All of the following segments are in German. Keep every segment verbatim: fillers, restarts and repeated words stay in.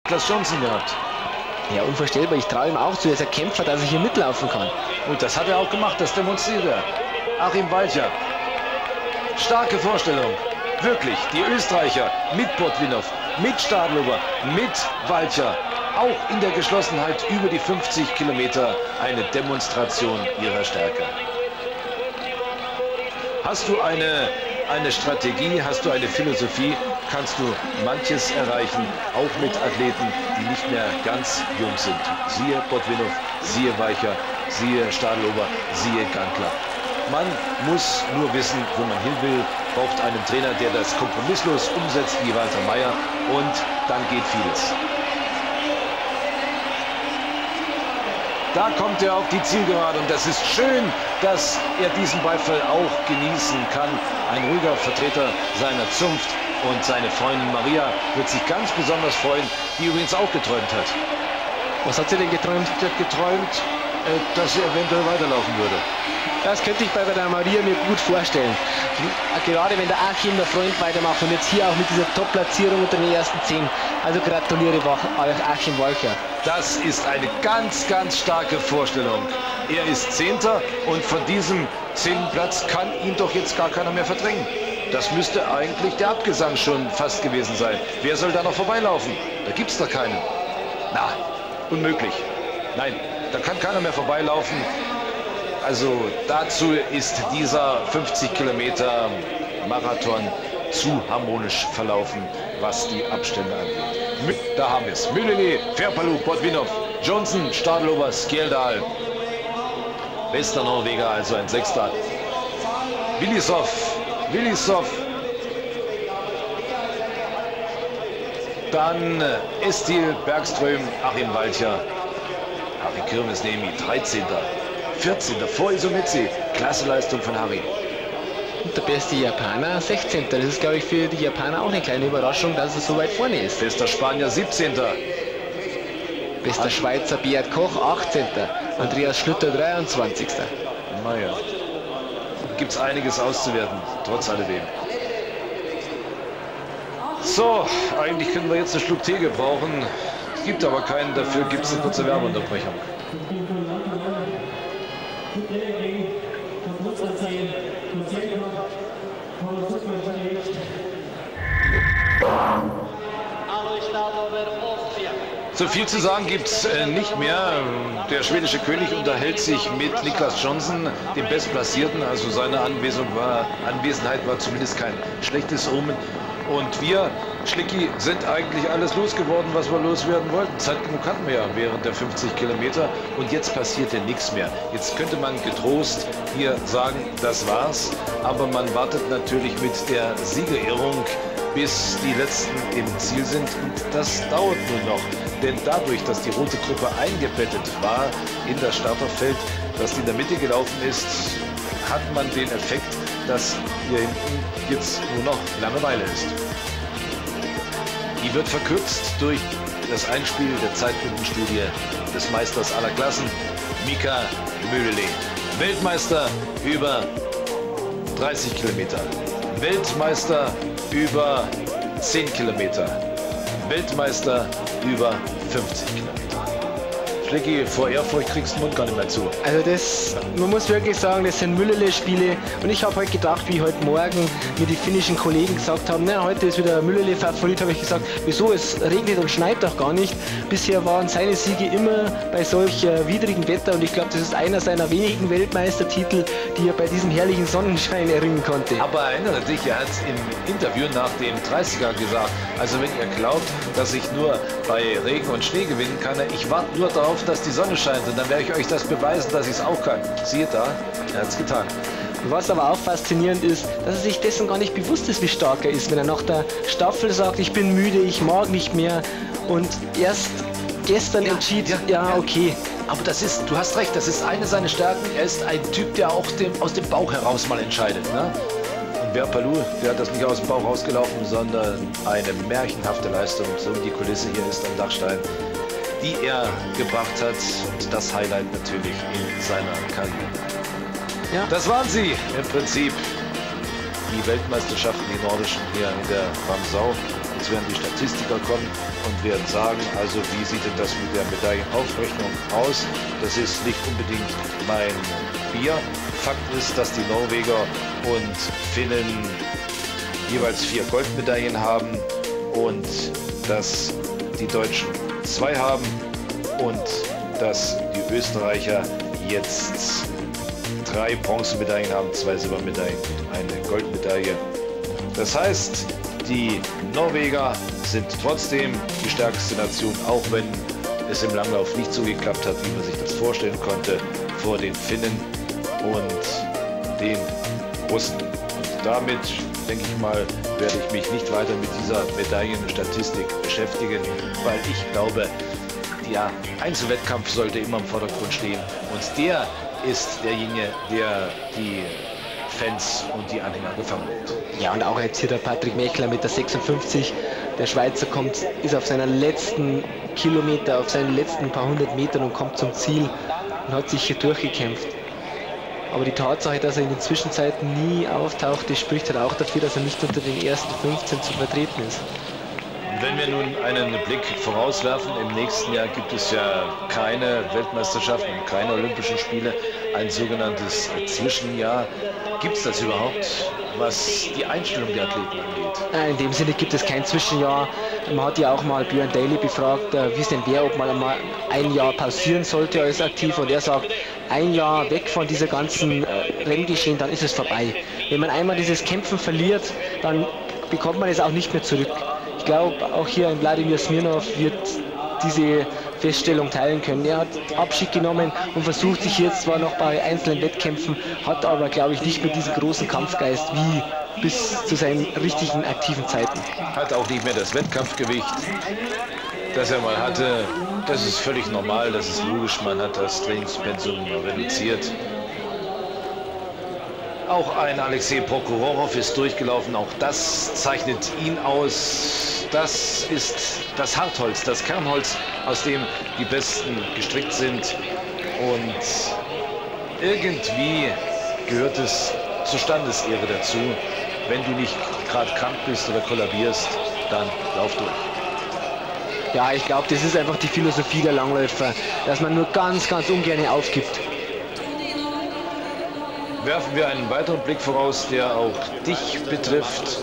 Niklas Johnson gehabt. Ja, unvorstellbar. Ich traue ihm auch zu, er ist ein Kämpfer, dass er hier mitlaufen kann. Und das hat er auch gemacht, das demonstriert er. Achim Walcher. Starke Vorstellung. Wirklich, die Österreicher mit Botvinov, mit Stadlober, mit Walcher. Auch in der Geschlossenheit über die fünfzig Kilometer eine Demonstration ihrer Stärke. Hast du eine, eine Strategie, hast du eine Philosophie, kannst du manches erreichen, auch mit Athleten, die nicht mehr ganz jung sind. Siehe Botvinov, siehe Walcher, siehe Stadlober, siehe Gankler. Man muss nur wissen, wo man hin will, braucht einen Trainer, der das kompromisslos umsetzt wie Walter Mayer, und dann geht vieles. Da kommt er auf die Zielgerade und das ist schön, dass er diesen Beifall auch genießen kann. Ein ruhiger Vertreter seiner Zunft, und seine Freundin Maria wird sich ganz besonders freuen, die übrigens auch geträumt hat. Was hat sie denn geträumt? Sie hat geträumt, dass sie eventuell weiterlaufen würde. Das könnte ich bei der Maria mir gut vorstellen. Gerade wenn der Achim, der Freund, weitermacht und jetzt hier auch mit dieser Top-Platzierung unter den ersten zehn. Also gratuliere euch, Achim Walcher. Das ist eine ganz, ganz starke Vorstellung. Er ist Zehnter und von diesem zehnten Platz kann ihn doch jetzt gar keiner mehr verdrängen. Das müsste eigentlich der Abgesang schon fast gewesen sein. Wer soll da noch vorbeilaufen? Da gibt es doch keinen. Na, unmöglich. Nein, da kann keiner mehr vorbeilaufen. Also dazu ist dieser fünfzig Kilometer Marathon zu harmonisch verlaufen, was die Abstände angeht. Da haben wir es. Myllyly, Verpalou, Botvinov, Johnson, Stadlober, Skjeldahl. Bester Norweger, also ein Sechster. Willisov, Willisov. Dann Estil, Bergström, Achim Walcher. Harry Kirmesniemi, dreizehnter vierzehnter vor Isometzi. Klasse Leistung von Harry. Und der beste Japaner, sechzehnter Das ist, glaube ich, für die Japaner auch eine kleine Überraschung, dass er so weit vorne ist. Bester Spanier, siebzehnter Bester Ach. Schweizer, Beat Koch, achtzehnter Andreas Schlüter, dreiundzwanzigster Naja, gibt es einiges auszuwerten, trotz alledem. So, eigentlich können wir jetzt einen Schluck Tee gebrauchen. Es gibt aber keinen, dafür gibt es eine kurze Werbeunterbrechung. So viel zu sagen gibt es äh, nicht mehr. Der schwedische König unterhält sich mit Niklas Johnson, dem Bestplatzierten. Also seine Anwesenheit war, Anwesenheit war zumindest kein schlechtes Omen. Und wir, Schlicki, sind eigentlich alles losgeworden, was wir loswerden wollten. Zeit genug hatten wir ja während der fünfzig Kilometer. Und jetzt passiert ja nichts mehr. Jetzt könnte man getrost hier sagen, das war's. Aber man wartet natürlich mit der Siegerehrung, bis die Letzten im Ziel sind. Und das dauert nun noch. Denn dadurch, dass die rote Gruppe eingebettet war in das Starterfeld, das in der Mitte gelaufen ist, hat man den Effekt, dass hier hinten jetzt nur noch Langeweile ist. Die wird verkürzt durch das Einspiel der Zeitpunktstudie des Meisters aller Klassen, Mika Myllyly. Weltmeister über dreißig Kilometer, Weltmeister über zehn Kilometer, Weltmeister über fünfzig Kilometer. Schlicki, vor Ehrfurcht kriegst du den Mund gar nicht mehr zu. Also das, man muss wirklich sagen, das sind Myllyly-Spiele. Und ich habe heute gedacht, wie heute Morgen mir die finnischen Kollegen gesagt haben, na, heute ist wieder Myllyly-Favorit, habe ich gesagt, wieso, es regnet und schneit doch gar nicht. Bisher waren seine Siege immer bei solch äh, widrigem Wetter, und ich glaube, das ist einer seiner wenigen Weltmeistertitel, die er bei diesem herrlichen Sonnenschein erringen konnte. Aber erinnere dich, er hat im Interview nach dem dreißiger gesagt, also wenn ihr glaubt, dass ich nur bei Regen und Schnee gewinnen kann, ich warte nur darauf, dass die Sonne scheint, und dann werde ich euch das beweisen, dass ich es auch kann. Siehe da, er hat es getan. Was aber auch faszinierend ist, dass er sich dessen gar nicht bewusst ist, wie stark er ist, wenn er nach der Staffel sagt, ich bin müde, ich mag nicht mehr, und erst gestern ja, entschied, ja, ja, okay. Aber das ist, du hast recht, das ist eine seiner Stärken. Er ist ein Typ, der auch dem, aus dem Bauch heraus mal entscheidet. Ne? Und Verpalou, der hat das nicht aus dem Bauch rausgelaufen, sondern eine märchenhafte Leistung, so wie die Kulisse hier ist am Dachstein, die er gebracht hat, und das Highlight natürlich in seiner Karriere. Ja. Das waren sie im Prinzip, die Weltmeisterschaften, die nordischen hier in der Ramsau. Jetzt werden die Statistiker kommen und werden sagen, also wie sieht denn das mit der Medaillenaufrechnung aus? Das ist nicht unbedingt mein Bier. Fakt ist, dass die Norweger und Finnen jeweils vier Goldmedaillen haben und dass die Deutschen zwei haben und dass die Österreicher jetzt drei Bronzemedaillen haben, zwei Silbermedaillen und eine Goldmedaille. Das heißt, die Norweger sind trotzdem die stärkste Nation, auch wenn es im Langlauf nicht so geklappt hat, wie man sich das vorstellen konnte, vor den Finnen und den Russen. Und damit, denke ich mal, werde ich mich nicht weiter mit dieser Medaillenstatistik beschäftigen, weil ich glaube, der Einzelwettkampf sollte immer im Vordergrund stehen und der ist derjenige, der die Fans und die Anhänger gefangen wird. Ja, und auch jetzt hier der Patrick Mäkler mit der sechsundfünfzig. Der Schweizer kommt, ist auf seiner letzten Kilometer, auf seinen letzten paar hundert Metern und kommt zum Ziel und hat sich hier durchgekämpft. Aber die Tatsache, dass er in den Zwischenzeiten nie auftaucht, das spricht halt auch dafür, dass er nicht unter den ersten fünfzehn zu vertreten ist. Wenn wir nun einen Blick vorauswerfen, im nächsten Jahr gibt es ja keine Weltmeisterschaften und keine Olympischen Spiele, ein sogenanntes Zwischenjahr. Gibt es das überhaupt, was die Einstellung der Athleten angeht? In dem Sinne gibt es kein Zwischenjahr. Man hat ja auch mal Björn Daly befragt, wie es denn wäre, ob man mal ein Jahr pausieren sollte als aktiv, und er sagt, ein Jahr weg von dieser ganzen Renngeschehen, dann ist es vorbei. Wenn man einmal dieses Kämpfen verliert, dann bekommt man es auch nicht mehr zurück. Ich glaube, auch hier ein Wladimir Smirnov wird diese Feststellung teilen können. Er hat Abschied genommen und versucht sich jetzt zwar noch bei einzelnen Wettkämpfen, hat aber, glaube ich, nicht mehr diesen großen Kampfgeist wie bis zu seinen richtigen aktiven Zeiten. Hat auch nicht mehr das Wettkampfgewicht, das er mal hatte. Das ist völlig normal, das ist logisch, man hat das Trainingspensum reduziert. Auch ein Alexei Prokhorov ist durchgelaufen, auch das zeichnet ihn aus. Das ist das Hartholz, das Kernholz, aus dem die Besten gestrickt sind. Und irgendwie gehört es zur Standesehre dazu. Wenn du nicht gerade krank bist oder kollabierst, dann lauf durch. Ja, ich glaube, das ist einfach die Philosophie der Langläufer, dass man nur ganz, ganz ungern aufgibt. Werfen wir einen weiteren Blick voraus, der auch dich betrifft.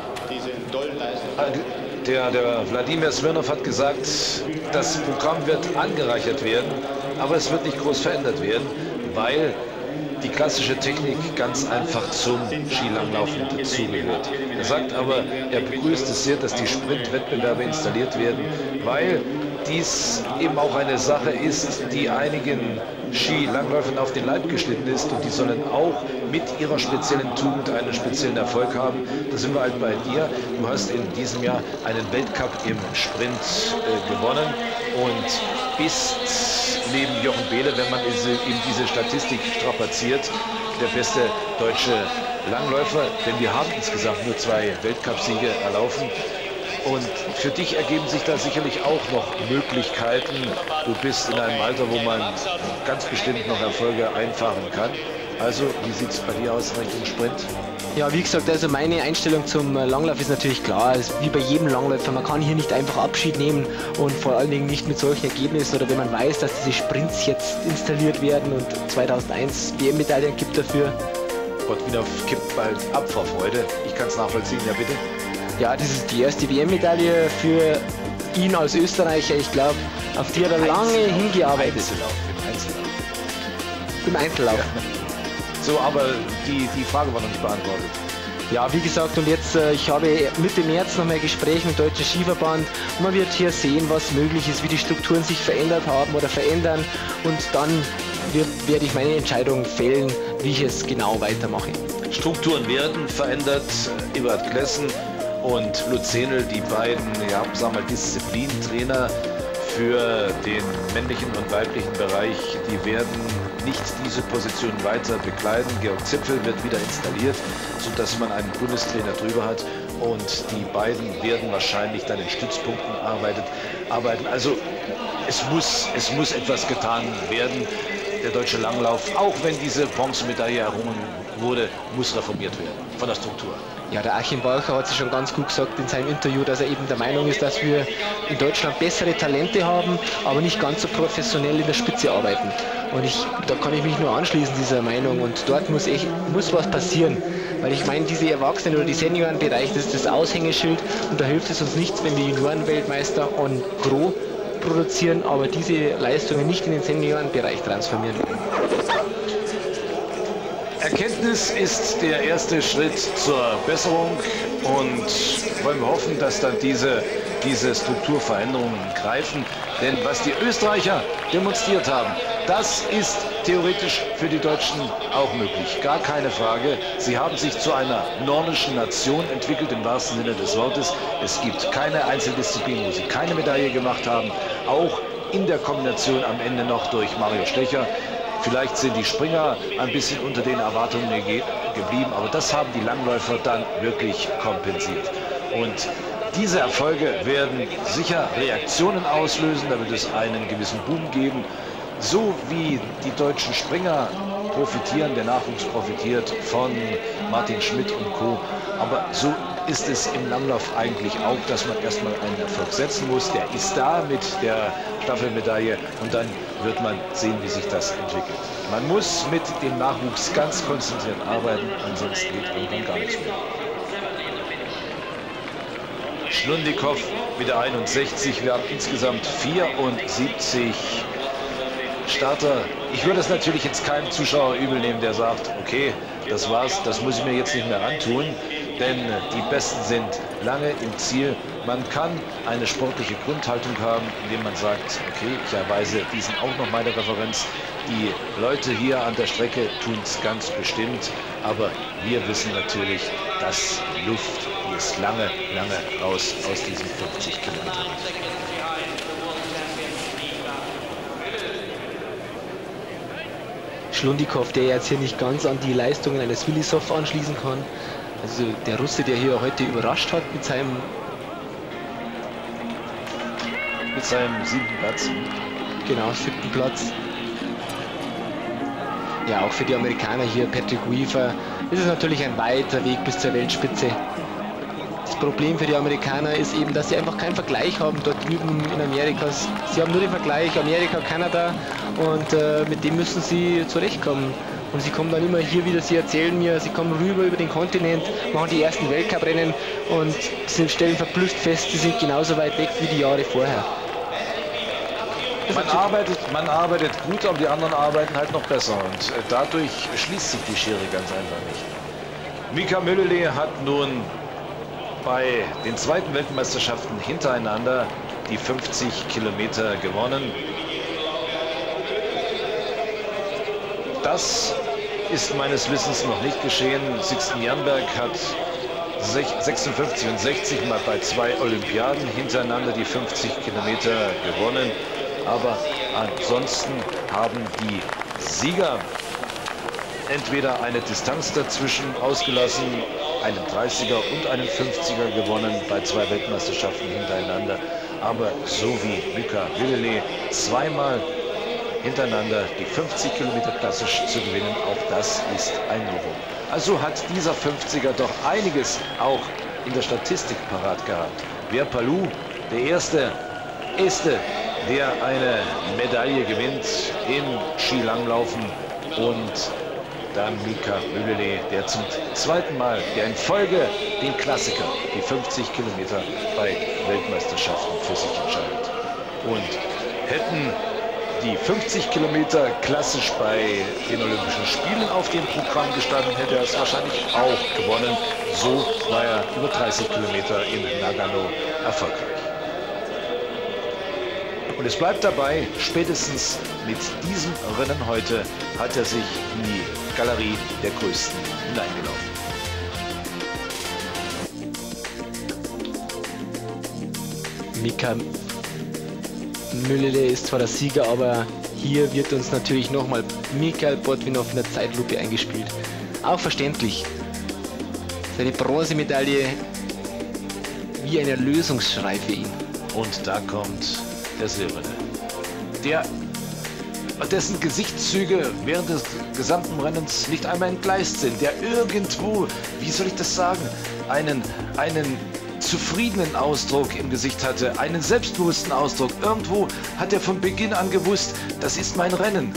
Der, der Wladimir Smirnov hat gesagt, das Programm wird angereichert werden, aber es wird nicht groß verändert werden, weil die klassische Technik ganz einfach zum Skilanglaufen dazugehört. Er sagt aber, er begrüßt es sehr, dass die Sprintwettbewerbe installiert werden, weil dies eben auch eine Sache ist, die einigen Skilangläufern auf den Leib geschnitten ist, und die sollen auch mit ihrer speziellen Tugend einen speziellen Erfolg haben. Da sind wir halt bei dir. Du hast in diesem Jahr einen Weltcup im Sprint äh, gewonnen und bist neben Jochen Behle, wenn man diese, eben diese Statistik strapaziert, der beste deutsche Langläufer, denn wir haben insgesamt nur zwei Weltcupsiege erlaufen. Und für dich ergeben sich da sicherlich auch noch Möglichkeiten. Du bist in einem Alter, wo man ganz bestimmt noch Erfolge einfahren kann. Also, wie sieht es bei dir aus Richtung Sprint? Ja, wie gesagt, also meine Einstellung zum Langlauf ist natürlich klar, also wie bei jedem Langläufer, man kann hier nicht einfach Abschied nehmen und vor allen Dingen nicht mit solchen Ergebnissen, oder wenn man weiß, dass diese Sprints jetzt installiert werden und zweitausendeins W M-Medaillen gibt dafür. Gott, wieder kippt bald ab vor Freude. Ich kann es nachvollziehen, ja bitte. Ja, das ist die erste W M-Medaille für ihn als Österreicher. Ich glaube, auf die hat er lange hingearbeitet. Einzellauf, im Einzellauf. Im Einzellauf. Ja. So, aber die, die Frage war noch nicht beantwortet. Ja, wie gesagt, und jetzt, äh, ich habe Mitte März noch mehr Gespräche mit dem Deutschen Skiverband. Und man wird hier sehen, was möglich ist, wie die Strukturen sich verändert haben oder verändern. Und dann wird, werde ich meine Entscheidung fällen, wie ich es genau weitermache. Strukturen werden verändert. Ebert Klessen und Lutz Hähnel, die beiden, ja, sagen wir mal, Disziplintrainer für den männlichen und weiblichen Bereich, die werden nicht diese Position weiter bekleiden. Georg Zipfel wird wieder installiert, sodass man einen Bundestrainer drüber hat, und die beiden werden wahrscheinlich dann in Stützpunkten arbeitet, arbeiten. Also es muss, es muss etwas getan werden. Der deutsche Langlauf, auch wenn diese Bronzemedaille errungen wurde, muss reformiert werden. von der Struktur. Ja, der Achim Walcher hat sich schon ganz gut gesagt in seinem Interview, dass er eben der Meinung ist, dass wir in Deutschland bessere Talente haben, aber nicht ganz so professionell in der Spitze arbeiten. Und ich, da kann ich mich nur anschließen, dieser Meinung. Und dort muss, echt, muss was passieren. Weil ich meine, diese Erwachsenen- oder die Seniorenbereich, das ist das Aushängeschild. Und da hilft es uns nichts, wenn wir Juniorenweltmeister en gros produzieren, aber diese Leistungen nicht in den Seniorenbereich transformieren. Erkenntnis ist der erste Schritt zur Besserung und wollen wir hoffen, dass dann diese, diese Strukturveränderungen greifen. Denn was die Österreicher demonstriert haben, das ist theoretisch für die Deutschen auch möglich. Gar keine Frage. Sie haben sich zu einer nordischen Nation entwickelt, im wahrsten Sinne des Wortes. Es gibt keine Einzeldisziplin, wo sie keine Medaille gemacht haben. Auch in der Kombination am Ende noch durch Mario Stecher. Vielleicht sind die Springer ein bisschen unter den Erwartungen ge geblieben, aber das haben die Langläufer dann wirklich kompensiert. Und diese Erfolge werden sicher Reaktionen auslösen, da wird es einen gewissen Boom geben. So wie die deutschen Springer profitieren, der Nachwuchs profitiert von Martin Schmidt und Co. Aber so ist es im Langlauf eigentlich auch, dass man erstmal einen Erfolg setzen muss. Der ist da mit der Staffelmedaille und dann wird man sehen, wie sich das entwickelt. Man muss mit dem Nachwuchs ganz konzentriert arbeiten, ansonsten geht irgendwann gar nichts mehr. Schlundikow mit der einundsechzig, wir haben insgesamt vierundsiebzig Starter. Ich würde es natürlich jetzt keinem Zuschauer übel nehmen, der sagt, okay, das war's, das muss ich mir jetzt nicht mehr antun, denn die Besten sind lange im Ziel. Man kann eine sportliche Grundhaltung haben, indem man sagt, okay, ich erweise diesen auch noch meine Referenz. Die Leute hier an der Strecke tun es ganz bestimmt, aber wir wissen natürlich, dass die Luft, die ist lange, lange raus aus diesen fünfzig Kilometern. Schlundikow, der jetzt hier nicht ganz an die Leistungen eines Willisov anschließen kann. Also der Russe, der hier heute überrascht hat mit seinem mit seinem siebten Platz. Genau, siebten Platz. Ja, auch für die Amerikaner hier, Patrick Weaver, ist es natürlich ein weiter Weg bis zur Weltspitze. Das Problem für die Amerikaner ist eben, dass sie einfach keinen Vergleich haben dort drüben in Amerika. Sie haben nur den Vergleich Amerika, Kanada und äh, mit dem müssen sie zurechtkommen. Und sie kommen dann immer hier wieder, sie erzählen mir, sie kommen rüber über den Kontinent, machen die ersten Weltcuprennen und sie stellen verblüfft fest, sie sind genauso weit weg wie die Jahre vorher. Man arbeitet, man arbeitet gut, aber die anderen arbeiten halt noch besser und äh, dadurch schließt sich die Schere ganz einfach nicht. Mika Müllele hat nun bei den zweiten Weltmeisterschaften hintereinander die fünfzig Kilometer gewonnen. Das ist meines Wissens noch nicht geschehen. Sixten Jernberg hat sechsundfünfzig und sechzig mal bei zwei Olympiaden hintereinander die fünfzig Kilometer gewonnen. Aber ansonsten haben die Sieger entweder eine Distanz dazwischen ausgelassen, einen dreißiger und einen fünfziger gewonnen bei zwei Weltmeisterschaften hintereinander. Aber so wie Mika Müllele zweimal hintereinander die fünfzig Kilometer klassisch zu gewinnen, auch das ist ein Novum. Also hat dieser fünfziger doch einiges auch in der Statistik parat gehabt. Wer Palou, der erste, erste, der eine Medaille gewinnt im Skilanglaufen und dann Mika Müllele, der zum zweiten Mal, der in Folge den Klassiker, die fünfzig Kilometer bei Weltmeisterschaften für sich entscheidet. Und hätten die fünfzig Kilometer klassisch bei den Olympischen Spielen auf dem Programm gestanden, hätte er es wahrscheinlich auch gewonnen. So war er über dreißig Kilometer in Nagano erfolgreich. Und es bleibt dabei, spätestens mit diesem Rennen heute hat er sich in die Galerie der Größten hineingelaufen. Mika Müllele ist zwar der Sieger, aber hier wird uns natürlich nochmal Mikhail Botvinov in der Zeitlupe eingespielt. Auch verständlich. Seine Bronzemedaille wie ein Erlösungsschrei für ihn. Und da kommt der Silberne. Der dessen Gesichtszüge während des gesamten Rennens nicht einmal entgleist sind, der irgendwo, wie soll ich das sagen, einen, einen zufriedenen Ausdruck im Gesicht hatte, einen selbstbewussten Ausdruck. Irgendwo hat er von Beginn an gewusst, das ist mein Rennen.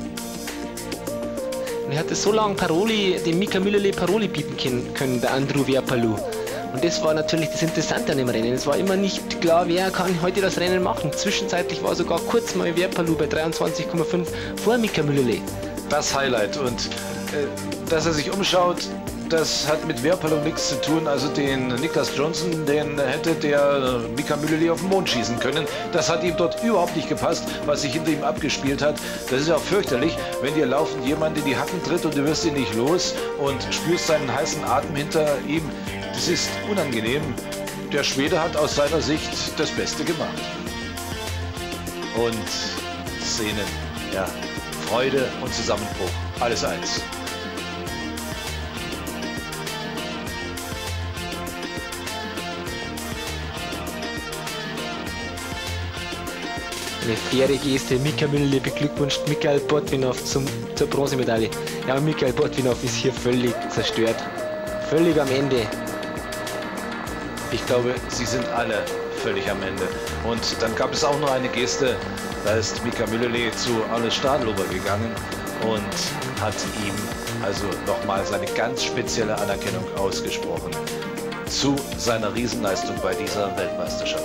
Er hatte so lange Paroli, dem Mika Müllerle Paroli bieten können, der Andrew Verpalou. Und das war natürlich das Interessante an dem Rennen. Es war immer nicht klar, wer kann heute das Rennen machen. Zwischenzeitlich war sogar kurz mal Verpalou bei dreiundzwanzig Komma fünf vor Mika Müllerle. Das Highlight. Und äh, dass er sich umschaut, das hat mit Verpalou nichts zu tun. Also den Niklas Johnson, den hätte der Mika Müllerle auf den Mond schießen können. Das hat ihm dort überhaupt nicht gepasst, was sich hinter ihm abgespielt hat. Das ist auch fürchterlich, wenn dir laufend jemand in die Hacken tritt und du wirst ihn nicht los und spürst seinen heißen Atem hinter ihm. Das ist unangenehm. Der Schwede hat aus seiner Sicht das Beste gemacht. Und Szenen, ja, Freude und Zusammenbruch, alles eins. Eine faire Geste. Mika Müllerle beglückwünscht Mikhail Botvinov zum, zur Bronzemedaille. Ja, aber Mikhail Botvinov ist hier völlig zerstört. Völlig am Ende. Ich glaube, sie sind alle völlig am Ende. Und dann gab es auch noch eine Geste, da ist Mika Müllerle zu Arne Stadlober gegangen und hat ihm also nochmal seine ganz spezielle Anerkennung ausgesprochen zu seiner Riesenleistung bei dieser Weltmeisterschaft.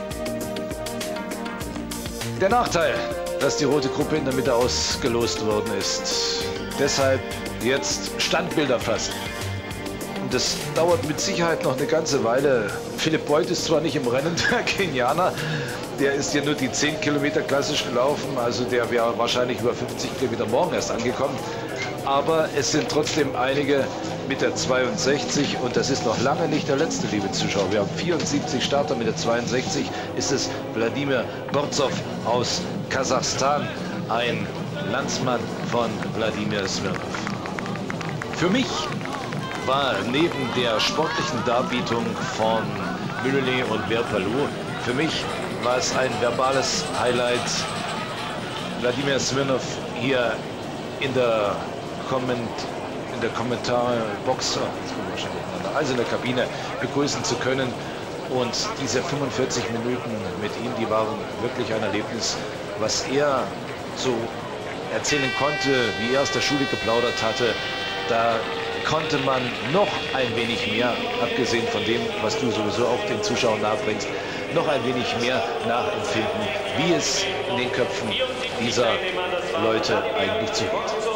Der Nachteil, dass die rote Gruppe in der Mitte ausgelost worden ist. Deshalb jetzt Standbilder fassen. Und das dauert mit Sicherheit noch eine ganze Weile. Philipp Beuth ist zwar nicht im Rennen, der Kenianer, der ist ja nur die zehn Kilometer klassisch gelaufen, also der wäre wahrscheinlich über fünfzig Kilometer morgen erst angekommen. Aber es sind trotzdem einige mit der zweiundsechzig und das ist noch lange nicht der letzte, liebe Zuschauer. Wir haben vierundsiebzig Starter, mit der zweiundsechzig ist es Wladimir Borzow aus Kasachstan, ein Landsmann von Wladimir Smirnov. Für mich war neben der sportlichen Darbietung von Müllerle und Verpalou, für mich war es ein verbales Highlight, Wladimir Smirnov hier in der, Komment in der Kommentarbox, also in der Kabine, begrüßen zu können. Und diese fünfundvierzig Minuten mit ihm, die waren wirklich ein Erlebnis, was er so erzählen konnte, wie er aus der Schule geplaudert hatte. Da konnte man noch ein wenig mehr, abgesehen von dem, was du sowieso auch den Zuschauern nahebringst, noch ein wenig mehr nachempfinden, wie es in den Köpfen dieser Leute eigentlich zugeht.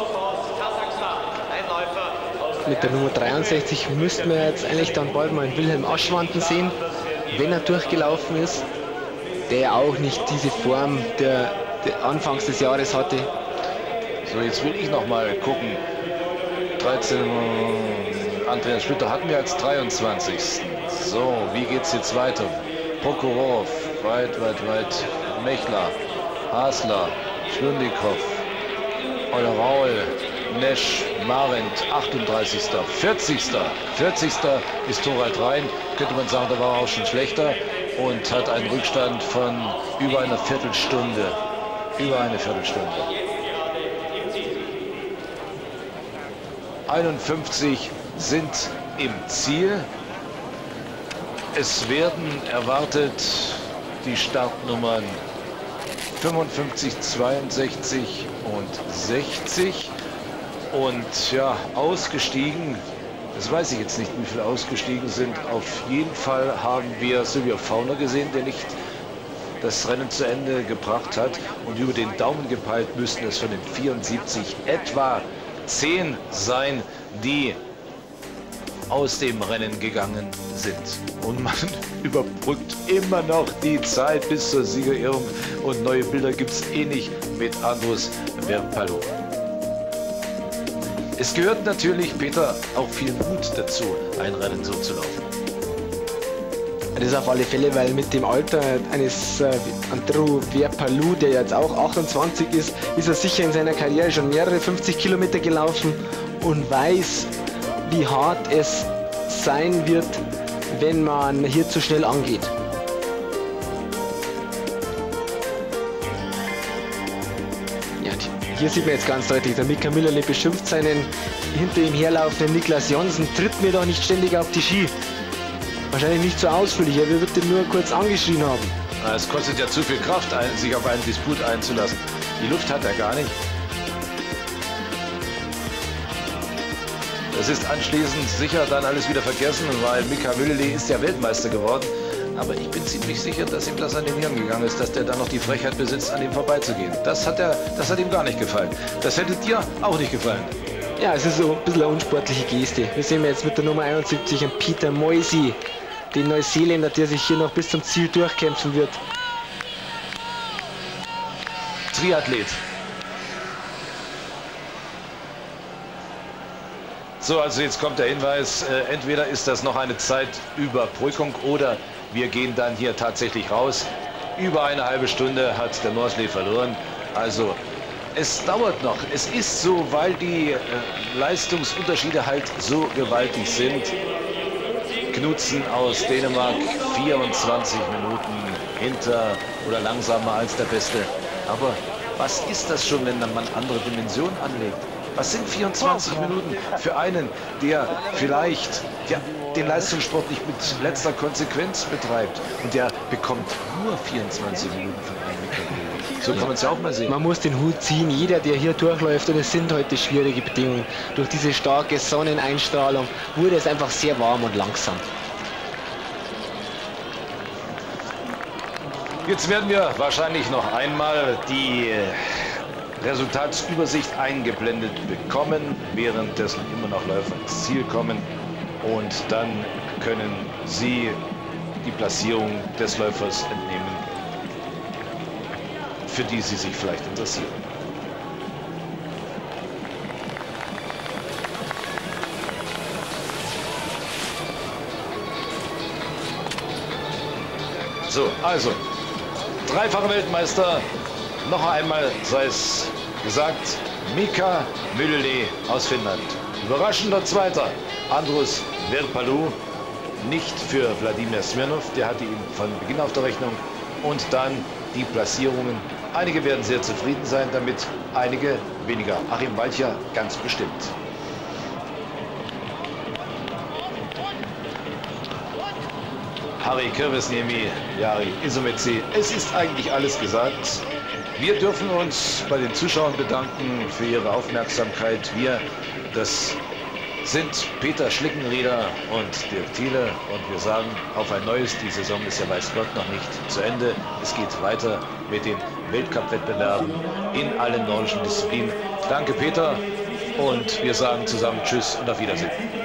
Mit der Nummer dreiundsechzig müssten wir jetzt eigentlich dann bald mal Wilhelm Aschwanden sehen, wenn er durchgelaufen ist, der auch nicht diese Form der, der Anfangs des Jahres hatte. So, jetzt will ich noch mal gucken. dreizehn, Andreas Schlüter hatten wir als dreiundzwanzigsten So, wie geht's jetzt weiter? Prokhorov, weit, weit, weit, Mechler, Hasler, Schlundikow, Raul, Nesch, Marendt, achtunddreißigster vierzigster vierzigster ist Thorald Rhein, könnte man sagen, da war er auch schon schlechter und hat einen Rückstand von über einer Viertelstunde. Über eine Viertelstunde. einundfünfzig sind im Ziel. Es werden erwartet die Startnummern fünfundfünfzig, zweiundsechzig und sechzig. Und ja, ausgestiegen, das weiß ich jetzt nicht, wie viele ausgestiegen sind. Auf jeden Fall haben wir Sylvia Fauner gesehen, der nicht das Rennen zu Ende gebracht hat. Und über den Daumen gepeilt müssten es von den vierundsiebzig etwa zehn sein, die aus dem Rennen gegangen sind. Und man überbrückt immer noch die Zeit bis zur Siegerehrung und neue Bilder gibt es eh nicht mit Andrus Verpalou. Es gehört natürlich, Peter, auch viel Mut dazu, ein Rennen so zu laufen. Das ist auf alle Fälle, weil mit dem Alter eines äh, Andrew Verpalou, der jetzt auch achtundzwanzig ist, ist er sicher in seiner Karriere schon mehrere fünfzig Kilometer gelaufen und weiß, wie hart es sein wird, wenn man hier zu schnell angeht. Ja, die hier sieht man jetzt ganz deutlich, der Mika Müllerle beschimpft seinen hinter ihm herlaufenden Niklas Johnsen, tritt mir doch nicht ständig auf die Ski. Wahrscheinlich nicht so ausführlich, er wird ihn nur kurz angeschrien haben. Es kostet ja zu viel Kraft, sich auf einen Disput einzulassen. Die Luft hat er gar nicht. Das ist anschließend sicher dann alles wieder vergessen, weil Mika Müllerle ist ja Weltmeister geworden. Aber ich bin ziemlich sicher, dass ihm das an den Hirn gegangen ist, dass der dann noch die Frechheit besitzt, an ihm vorbeizugehen. Das hat, er, das hat ihm gar nicht gefallen. Das hätte dir auch nicht gefallen. Ja, es ist so ein bisschen eine unsportliche Geste. Wir sehen jetzt mit der Nummer einundsiebzig einen Peter Moisey, den Neuseeländer, der sich hier noch bis zum Ziel durchkämpfen wird. Triathlet. So, also jetzt kommt der Hinweis, äh, entweder ist das noch eine Zeitüberbrückung oder wir gehen dann hier tatsächlich raus. Über eine halbe Stunde hat der Morslee verloren. Also es dauert noch. Es ist so, weil die äh, Leistungsunterschiede halt so gewaltig sind. Knudsen aus Dänemark, vierundzwanzig Minuten hinter oder langsamer als der Beste. Aber was ist das schon, wenn man andere Dimensionen anlegt? Was sind vierundzwanzig Minuten für einen, der vielleicht ja, den Leistungssport nicht mit letzter Konsequenz betreibt? Und der bekommt nur vierundzwanzig Minuten von einem Mikrofon. So kann man es ja auch mal sehen. Man muss den Hut ziehen, jeder, der hier durchläuft, und es sind heute schwierige Bedingungen. Durch diese starke Sonneneinstrahlung wurde es einfach sehr warm und langsam. Jetzt werden wir wahrscheinlich noch einmal die Resultatsübersicht eingeblendet bekommen, währenddessen immer noch Läufer ins Ziel kommen, und dann können Sie die Platzierung des Läufers entnehmen, für die Sie sich vielleicht interessieren. So, also dreifacher Weltmeister, noch einmal sei es gesagt, Mika Myllyläe aus Finnland. Überraschender Zweiter, Andrus Veerpalu, nicht für Wladimir Smirnov, der hatte ihn von Beginn auf der Rechnung. Und dann die Platzierungen. Einige werden sehr zufrieden sein damit, einige weniger. Achim Walcher ganz bestimmt. Harri Kirvesniemi, Jari Isometsi. Es ist eigentlich alles gesagt. Wir dürfen uns bei den Zuschauern bedanken für ihre Aufmerksamkeit. Wir, das sind Peter Schlickenrieder und Dirk Thiele, und wir sagen auf ein neues. Die Saison ist ja weiß Gott noch nicht zu Ende. Es geht weiter mit den Weltcup-Wettbewerben in allen nordischen Disziplinen. Danke Peter, und wir sagen zusammen Tschüss und auf Wiedersehen.